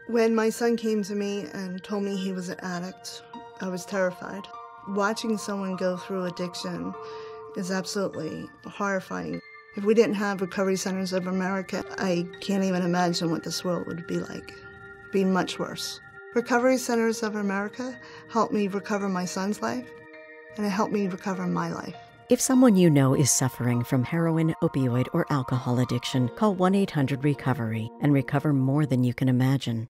When my son came to me and told me he was an addict, I was terrified. Watching someone go through addiction is absolutely horrifying. If we didn't have Recovery Centers of America, I can't even imagine what this world would be like. It'd be much worse. Recovery Centers of America helped me recover my son's life, and it helped me recover my life. If someone you know is suffering from heroin, opioid, or alcohol addiction, call 1-800-RECOVERY and recover more than you can imagine.